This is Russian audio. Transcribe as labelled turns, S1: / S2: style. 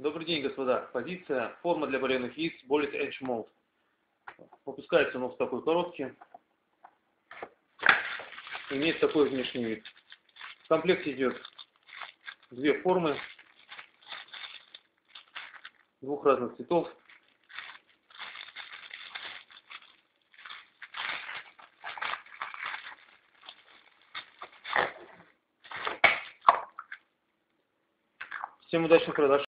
S1: Добрый день, господа. Позиция форма для вареных яиц Bullet Edge Mold. Выпускается оно в такой коробке. Имеет такой внешний вид. В комплекте идет две формы двух разных цветов. Всем удачных продаж!